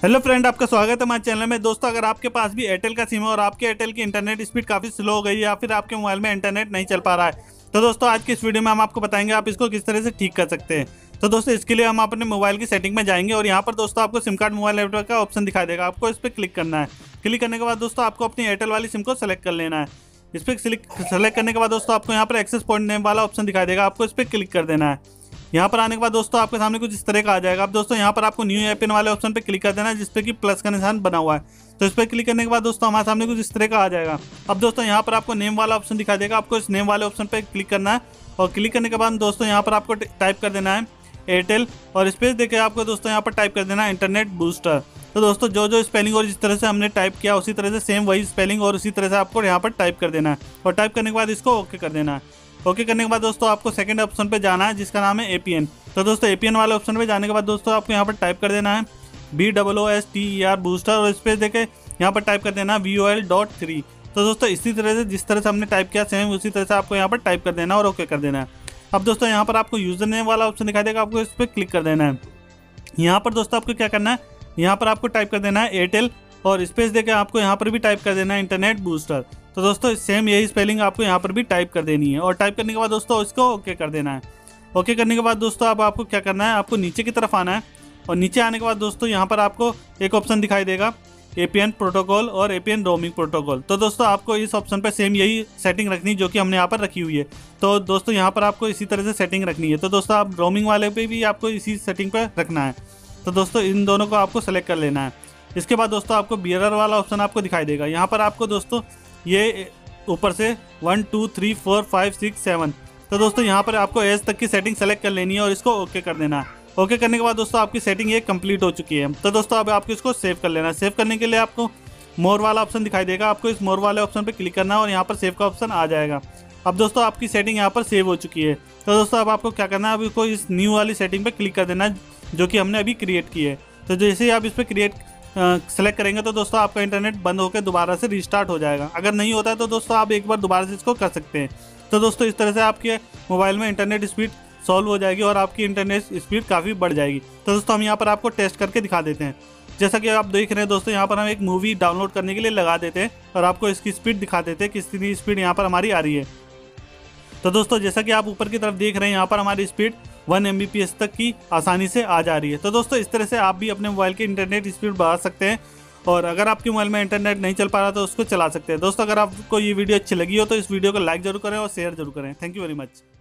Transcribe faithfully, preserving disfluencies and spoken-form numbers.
Hello friend, आपका स्वागत है हमारे चैनल में। दोस्तों, अगर आपके पास भी एयरटेल का सिम है और आपके एयरटेल की इंटरनेट स्पीड काफ़ी स्लो हो गई है या फिर आपके मोबाइल में इंटरनेट नहीं चल पा रहा है, तो दोस्तों आज की इस वीडियो में हम आपको बताएंगे आप इसको किस तरह से ठीक कर सकते हैं। तो दोस्तों, इसके लिए हम अपने मोबाइल की सेटिंग में जाएंगे और यहाँ पर दोस्तों आपको सिम कार्ड मोबाइल नेटवर्क का ऑप्शन दिखाई देगा। आपको इस पर क्लिक करना है। क्लिक करने के बाद दोस्तों आपको अपनी एयरटेल वाली सिम को सेलेक्ट कर लेना है। इस पर सेलेक्ट करने के बाद दोस्तों आपको यहाँ पर एक्सेस पॉइंट नेम वाला ऑप्शन दिखाई देगा। आपको इस पर क्लिक कर देना है। यहाँ पर आने के बाद दोस्तों आपके सामने कुछ इस तरह का आ जाएगा। अब दोस्तों यहाँ पर आपको न्यू एपिन वाले ऑप्शन पे क्लिक कर देना है, जिसपे कि प्लस का निशान बना हुआ है। तो इस पर क्लिक करने के बाद दोस्तों हमारे सामने कुछ इस तरह का आ जाएगा। अब दोस्तों यहाँ पर आपको नेम वाला ऑप्शन दिखा देगा। आपको इस नेम वाले ऑप्शन पे क्लिक करना है और क्लिक करने के बाद दोस्तों यहाँ पर आपको टाइप कर देना है एयरटेल और स्पेस देके आपको दोस्तों यहाँ पर टाइप कर देना है इंटरनेट बूस्टर। तो दोस्तों जो जो स्पेलिंग और जिस तरह से हमने टाइप किया उसी तरह से सेम वही स्पेलिंग और उसी तरह से आपको यहाँ पर टाइप कर देना है और टाइप करने के बाद इसको ओके कर देना है। ओके करने के बाद दोस्तों आपको सेकंड ऑप्शन पे जाना है, जिसका नाम है एपीएन। तो दोस्तों एपीएन वाले ऑप्शन पे जाने के बाद दोस्तों आपको यहाँ पर टाइप कर देना है B double O S T E R booster और स्पेस देके यहाँ पर टाइप कर देना है V O L dot three. तो दोस्तों इसी तरह से जिस तरह से हमने टाइप किया सेम उसी तरह से आपको यहाँ पर टाइप कर देना है और ओके कर देना है। अब दोस्तों यहाँ पर आपको यूजर नेम वाला ऑप्शन दिखाई देगा। आपको इस पर क्लिक कर देना है। यहाँ पर दोस्तों आपको क्या करना है, यहाँ पर आपको टाइप कर देना है एयरटेल और स्पेस देके आपको यहाँ पर भी टाइप कर देना है इंटरनेट बूस्टर। तो दोस्तों सेम यही स्पेलिंग आपको यहाँ पर भी टाइप कर देनी है और टाइप करने के बाद दोस्तों इसको ओके कर देना है। ओके करने के बाद दोस्तों अब आपको क्या करना है, आपको नीचे की तरफ आना है और नीचे आने के बाद दोस्तों यहाँ पर आपको एक ऑप्शन दिखाई देगा एपीएन प्रोटोकॉल और एपीएन रोमिंग प्रोटोकॉल। तो दोस्तों आपको इस ऑप्शन पर सेम यही सेटिंग रखनी जो कि हमने यहाँ पर रखी हुई है। तो दोस्तों यहाँ पर आपको इसी तरह से सेटिंग रखनी है। तो दोस्तों आप रोमिंग वाले पे भी आपको इसी सेटिंग पर रखना है। तो दोस्तों इन दोनों को आपको सेलेक्ट कर लेना है। इसके बाद दोस्तों आपको बियरर वाला ऑप्शन आपको दिखाई देगा। यहाँ पर आपको दोस्तों ये ऊपर से one two three four five six seven, तो दोस्तों यहाँ पर आपको एज तक की सेटिंग सेलेक्ट कर लेनी है और इसको ओके कर देना है। ओके करने के बाद दोस्तों आपकी सेटिंग ये कंप्लीट हो चुकी है। तो दोस्तों अब आपको इसको सेव कर लेना है। सेव करने के लिए आपको मोर वाला ऑप्शन दिखाई देगा। आपको इस मोर वाले ऑप्शन पर क्लिक करना है और यहाँ पर सेव का ऑप्शन आ जाएगा। अब दोस्तों आपकी सेटिंग यहाँ पर सेव हो चुकी है। तो दोस्तों अब आपको क्या करना है, अभी को इस न्यू वाली सेटिंग पर क्लिक कर देना है जो कि हमने अभी क्रिएट की है। तो जैसे ही आप इस पर क्रिएट सेलेक्ट करेंगे तो दोस्तों आपका इंटरनेट बंद होकर दोबारा से रिस्टार्ट हो जाएगा। अगर नहीं होता है तो दोस्तों आप एक बार दोबारा से इसको कर सकते हैं। तो दोस्तों इस तरह से आपके मोबाइल में इंटरनेट स्पीड सॉल्व हो जाएगी और आपकी इंटरनेट स्पीड काफ़ी बढ़ जाएगी। तो दोस्तों हम यहाँ पर आपको टेस्ट करके दिखा देते हैं। जैसा कि आप देख रहे हैं दोस्तों, यहाँ पर हम एक मूवी डाउनलोड करने के लिए लगा देते हैं और आपको इसकी स्पीड दिखा देते हैं कितनी स्पीड यहाँ पर हमारी आ रही है। तो दोस्तों जैसा कि आप ऊपर की तरफ देख रहे हैं, यहाँ पर हमारी speed one M B P S तक की आसानी से आ जा रही है। तो दोस्तों इस तरह से आप भी अपने मोबाइल की इंटरनेट स्पीड बढ़ा सकते हैं और अगर आपके मोबाइल में इंटरनेट नहीं चल पा रहा तो उसको चला सकते हैं। दोस्तों अगर आपको ये वीडियो अच्छी लगी हो तो इस वीडियो को लाइक जरूर करें और शेयर जरूर करें। Thank you very much.